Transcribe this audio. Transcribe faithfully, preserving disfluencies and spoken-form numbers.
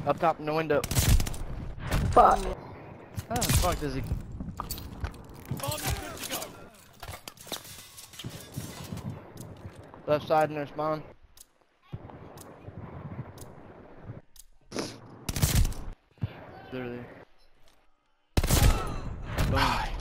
Up top in the window. Fuck. Oh, fuck does he? Left side in their spawn. Literally. Boom.